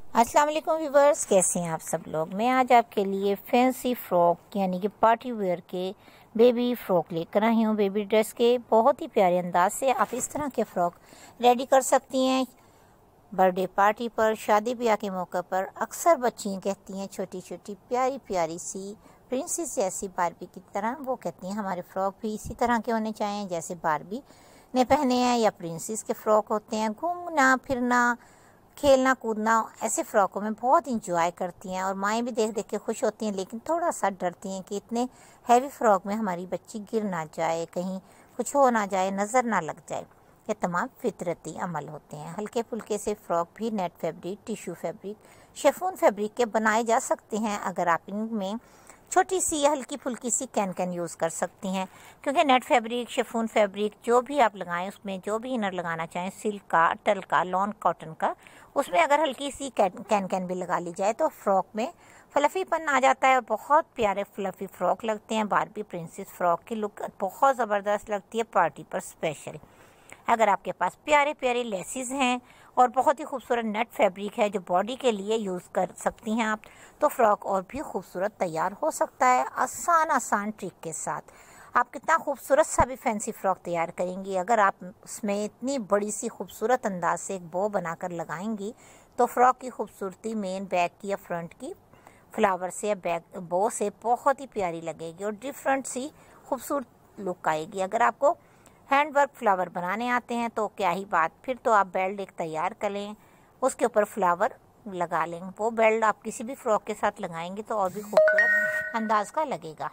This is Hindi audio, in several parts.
अस्सलाम वालेकुम व्यूवर्स, कैसे हैं आप सब लोग। मैं आज आपके लिए फैंसी फ्रॉक यानी कि पार्टी वेयर के बेबी फ्रॉक लेकर आई हूँ। बेबी ड्रेस के बहुत ही प्यारे अंदाज से आप इस तरह के फ्रॉक रेडी कर सकती हैं। बर्थडे पार्टी पर, शादी ब्याह के मौके पर अक्सर बच्चियाँ कहती हैं छोटी छोटी प्यारी प्यारी सी प्रिंसेस जैसी बारबी की तरह, वो कहती हैं हमारे फ्रॉक भी इसी तरह के होने चाहिए जैसे बारबी ने पहने हैं या प्रिंसेस के फ्रॉक होते हैं। घूमना फिरना, खेलना कूदना ऐसे फ्रॉकों में बहुत इंजॉय करती हैं और माएँ भी देख देख के खुश होती हैं, लेकिन थोड़ा सा डरती हैं कि इतने हैवी फ्रॉक में हमारी बच्ची गिर ना जाए, कहीं कुछ हो ना जाए, नज़र ना लग जाए। ये तमाम फितरती अमल होते हैं। हल्के फुल्के से फ्रॉक भी net fabric, tissue fabric, chiffon fabric के बनाए जा सकते हैं अगर आप इनमें छोटी सी या हल्की फुल्की सी कैन यूज़ कर सकती हैं, क्योंकि नेट फैब्रिक, शिफॉन फैब्रिक जो भी आप लगाएं उसमें जो भी इनर लगाना चाहें, सिल्क का, टल का, लॉन कॉटन का, उसमें अगर हल्की सी कैन भी लगा ली जाए तो फ्रॉक में फ्लफीपन आ जाता है और बहुत प्यारे फ्लफी फ्रॉक लगते हैं। बारबी प्रिंसेस फ्रॉक की लुक बहुत ज़बरदस्त लगती है पार्टी पर स्पेशल। अगर आपके पास प्यारे प्यारे लेसिस हैं और बहुत ही खूबसूरत नेट फैब्रिक है जो बॉडी के लिए यूज़ कर सकती हैं आप, तो फ्रॉक और भी खूबसूरत तैयार हो सकता है आसान ट्रिक के साथ। आप कितना खूबसूरत सा भी फैंसी फ्रॉक तैयार करेंगी, अगर आप उसमें इतनी बड़ी सी खूबसूरत अंदाज से एक बो बनाकर लगाएंगी तो फ्रॉक की खूबसूरती मेन बैक की या फ्रंट की फ्लावर से या बैक बो से बहुत ही प्यारी लगेगी और डिफरेंट सी खूबसूरत लुक आएगी। अगर आपको हैंड वर्क फ्लावर बनाने आते हैं तो क्या ही बात, फिर तो आप बेल्ट एक तैयार कर लें, उसके ऊपर फ्लावर लगा लें। वो बेल्ट आप किसी भी फ्रॉक के साथ लगाएंगे तो और भी खूबसूरत अंदाज का लगेगा।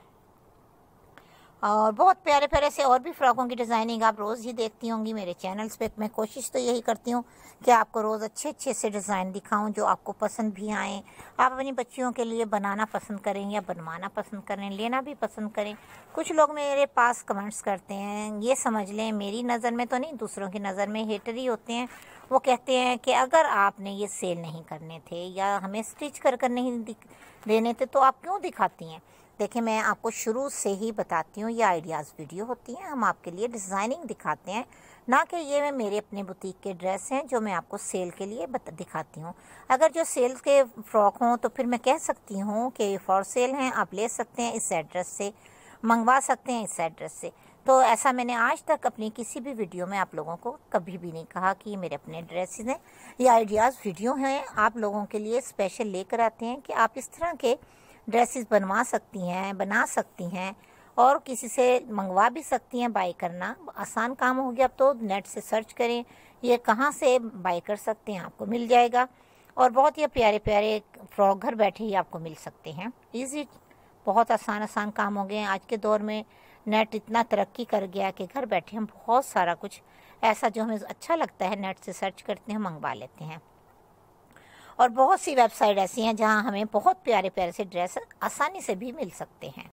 और बहुत प्यारे प्यारे से और भी फ्रॉकों की डिज़ाइनिंग आप रोज़ ही देखती होंगी मेरे चैनल्स पे। मैं कोशिश तो यही करती हूँ कि आपको रोज़ अच्छे अच्छे से डिज़ाइन दिखाऊं जो आपको पसंद भी आएँ, आप अपनी बच्चियों के लिए बनाना पसंद करें या बनवाना पसंद करें, लेना भी पसंद करें। कुछ लोग मेरे पास कमेंट्स करते हैं, ये समझ लें मेरी नज़र में तो नहीं, दूसरों की नज़र में हेटर ही होते हैं। वो कहते हैं कि अगर आपने ये सेल नहीं करने थे या हमें स्टिच कर नहीं देने थे तो आप क्यों दिखाती हैं। देखिए, मैं आपको शुरू से ही बताती हूँ, ये आइडियाज़ वीडियो होती हैं, हम आपके लिए डिज़ाइनिंग दिखाते हैं, ना कि ये मेरे अपने बुटीक के ड्रेस हैं जो मैं आपको सेल के लिए दिखाती हूँ। अगर जो सेल के फ़्रॉक हों तो फिर मैं कह सकती हूँ कि फॉर सेल हैं, आप ले सकते हैं, इस एड्रेस से मंगवा सकते हैं, इस एड्रेस से। तो ऐसा मैंने आज तक अपनी किसी भी वीडियो में आप लोगों को कभी भी नहीं कहा कि मेरे अपने ड्रेसेस हैं। ये आइडियाज़ वीडियो हैं, आप लोगों के लिए स्पेशल लेकर आते हैं कि आप इस तरह के ड्रेसेस बनवा सकती हैं, बना सकती हैं और किसी से मंगवा भी सकती हैं। बाय करना आसान काम हो गया। अब तो नेट से सर्च करें ये कहाँ से बाय कर सकते हैं, आपको मिल जाएगा। और बहुत ही प्यारे प्यारे फ्रॉक घर बैठे ही आपको मिल सकते हैं। ईजी, बहुत आसान काम हो गए हैं। आज के दौर में नेट इतना तरक्की कर गया कि घर बैठे हम बहुत सारा कुछ ऐसा जो हमें अच्छा लगता है नेट से सर्च करते हैं, मंगवा लेते हैं। और बहुत सी वेबसाइट ऐसी हैं जहां हमें बहुत प्यारे प्यारे से ड्रेस आसानी से भी मिल सकते हैं।